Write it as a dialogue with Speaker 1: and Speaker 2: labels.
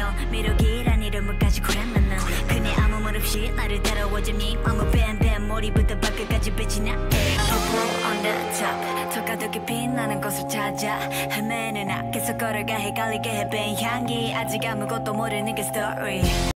Speaker 1: 여 매력이란 이름을 가지고 난 그네 아무 말 없이 나를 따라오자 네 맘은 뱀뱀 머리부터 발끝까지 빛이 나 Purple on the top 더 가득히 빛나는 곳을 찾아 헤매는 나 계속 걸어가 헷갈리게 해 빈 향기 아직 아무것도 모르는 게 스토리